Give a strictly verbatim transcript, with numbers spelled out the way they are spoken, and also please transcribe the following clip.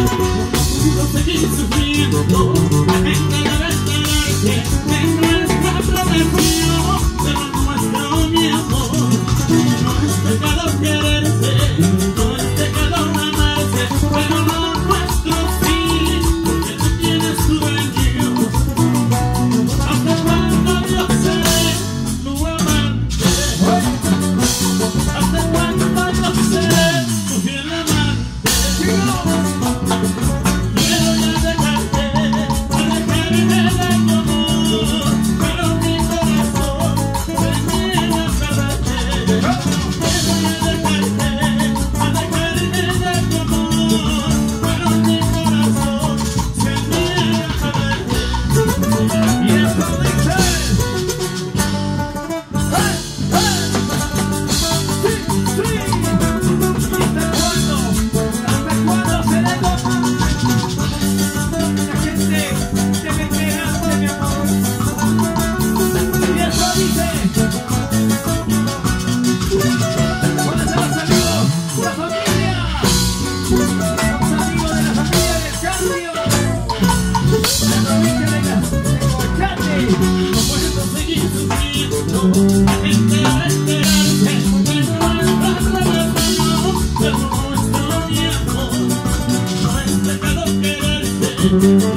No seguir sufriendo, la gente debe enterarse de nuestra profesión, pero nuestro mi amor. No es pecado quererse, no es pecado amarse, pero no nuestro sí, porque tú tienes tu dueño. ¿Hasta cuándo yo seré tu amante? ¿Hasta cuándo yo seré tu fiel amante? Quiero ya dejarte, alejarme de tu amor, pero mi corazón se niega a perderte. Quiero ya dejarte, alejarme de tu amor, pero mi corazón se niega a perderte. Y esto dice, ¡hey, hey! ¡Sí, sí! ¿Y hasta cuándo? ¿Hasta cuándo seré tu amante? La gente debe esperarte, mi amor. Y eso dice, ¿dónde están los amigos? ¡La familia! Los amigos de la familia del cambio. La provincia de la de Colchate. No puedo seguir sufriendo, la gente debe esperarse de nuestra relación, pero nuestro mi amor. No es pecado quererte.